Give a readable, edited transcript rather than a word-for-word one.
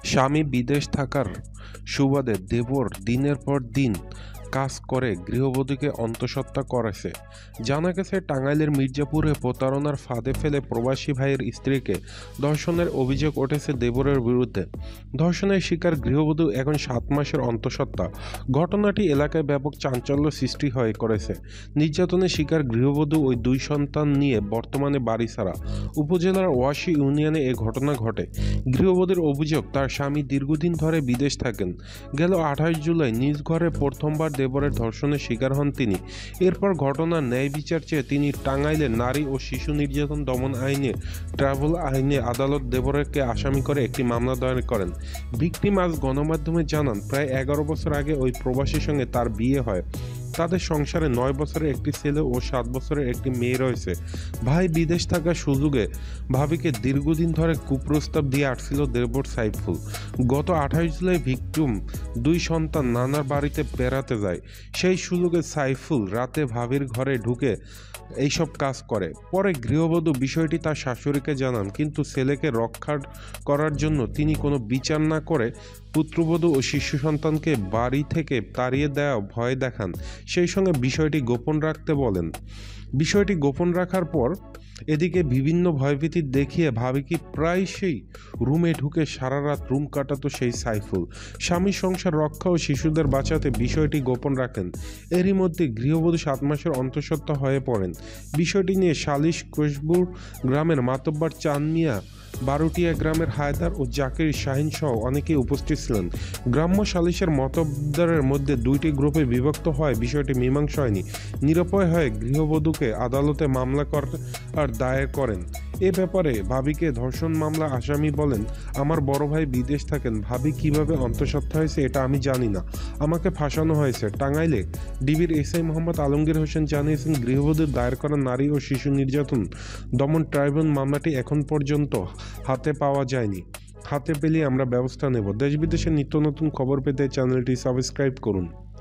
স্বামী বিদেশ থাকার সুবাদে দেবর দিনের পর দিন কাজ করে গৃহবধূকে অন্তঃসত্ত্বা করেছে। জানা গেছে, টাঙ্গাইলের মির্জাপুরে প্রতারণার ফাঁদে ফেলে প্রবাসী ভাইয়ের স্ত্রীকে ধর্ষণের অভিযোগ উঠেছে দেবরের বিরুদ্ধে। ধর্ষণের শিকার গৃহবধূ এখন 7 মাসের অন্তঃসত্ত্বা। ঘটনাটি এলাকায় ব্যাপক চাঞ্চল্য সৃষ্টি হয়ে করেছে। নির্যাতনের শিকার গৃহবধূ ওই 2 সন্তান নিয়ে বর্তমানে বাড়ি ছাড়া। উপজেলার ওয়াশি ইউনিয়নে এ ঘটনা ঘটে। গৃহবধূর অভিযোগ, তার স্বামী দীর্ঘদিন ধরে বিদেশ থাকেন। গেল 28 জুলাই নিজ ঘরে প্রথমবার দেবরের ধর্ষণের শিকার হন তিনি। এরপর ঘটনার ন্যায় বিচার চেয়ে তিনি টাঙ্গাইলের নারী ও শিশু নির্যাতন দমন আইনে ট্রাইব্যুনাল আইনে আদালত দেবরকে আসামি করে একটি মামলা দায়ের করেন। ভিকটিম আজ গণমাধ্যমে জানান, প্রায় 11 বছর আগে ওই প্রবাসীর সঙ্গে তার বিয়ে হয়। তাদের সংসারে 9 বছরের একটি ছেলে ও 7 বছরের একটি মেয়ে রয়েছে। ভাই বিদেশ থাকার সুযোগে ভাবিকে দীর্ঘদিন ধরে কুপ্রস্তাব দিয়ে আসছিল দেবর সাইফুল। গত 28 জুলাই ভিকটিম 2 সন্তান নানার বাড়িতে বেড়াতে যায়। সেই সুযোগে সাইফুল রাতে ভাবির ঘরে ঢুকে এইসব কাজ করে। পরে গৃহবধূ বিষয়টি তার শাশুড়িকে জানান, কিন্তু ছেলেকে রক্ষা করার জন্য তিনি কোনো বিচার না করে পুত্রবধূ ও শিশু সন্তানকে বাড়ি থেকে তাড়িয়ে দেওয়া ভয় দেখান। সেই সঙ্গে বিষয়টি গোপন রাখতে বলেন। বিষয়টি গোপন রাখার পর এদিকে বিভিন্ন ভয়ভীতি দেখিয়ে ভাবিকে প্রায়শই রুমে ঢুকে সারা রাত রুম কাটাতো সেই সাইফুল। স্বামীর সংসার রক্ষা ও শিশুদের বাঁচাতে বিষয়টি গোপন রাখেন। এরই মধ্যে গৃহবধূ 7 মাসের অন্তঃসত্ত্বা হয়ে পড়েন। বিষয়টি নিয়ে সালিশ কসবুর গ্রামের মাতব্বর চাঁদ মিয়া, বারুটিয়া গ্রামের হায়দার ও জাকির শাহিন সহ অনেকেই উপস্থিত ছিলেন। গ্রাম্য সালিশের মতব্বরের মধ্যে 2টি গ্রুপে বিভক্ত হয় বিষয়টি মীমাংসা হয়নি। নিরুপায় হয়ে গৃহবধূকে আদালতে মামলা করার দায়ের করেন। এ ব্যাপারে ভাবিকে ধর্ষণ মামলা আসামি বলেন, আমার বড় ভাই বিদেশ থাকেন। ভাবি কিভাবে অন্তঃসত্ত্বা হয়েছে এটা আমি জানি না, আমাকে ফাঁসানো হয়েছে। টাঙ্গাইলে ডিবির এসআই মোহাম্মদ আলমগীর হোসেন জানিয়েছেন, গৃহবধূর দায়ের করা নারী ও শিশু নির্যাতন দমন ট্রাইব্যুনাল মামলাটি এখন পর্যন্ত হাতে পাওয়া যায়নি। হাতে পেলে আমরা ব্যবস্থা নেব। দেশ বিদেশের নিত্য নতুন খবর পেতে চ্যানেলটি সাবস্ক্রাইব করুন।